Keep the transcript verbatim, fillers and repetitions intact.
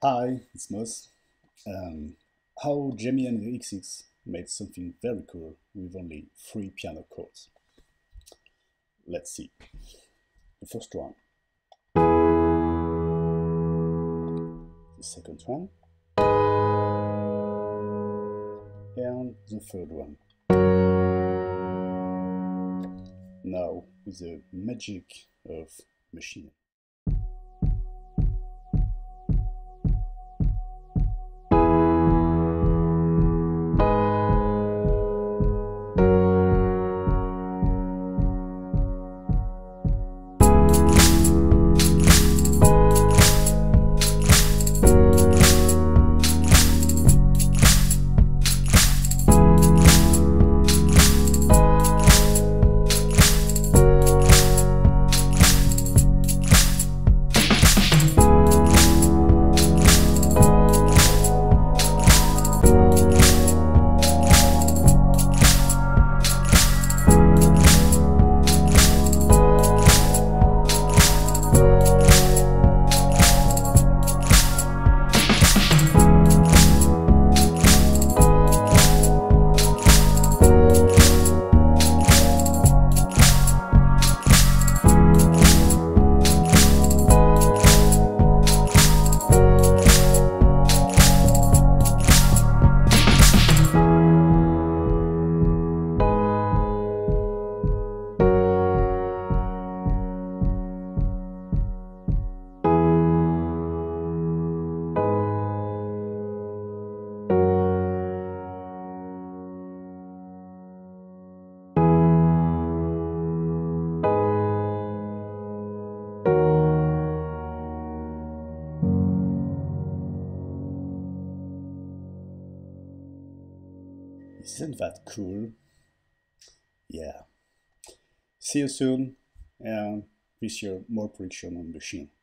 Hi, it's Moss. Um, how Jamie and X X made something very cool with only three piano chords. Let's see. The first one, the second one, and the third one. Now with the magic of Maschine. Isn't that cool? Yeah. See you soon, and this year more production on Maschine.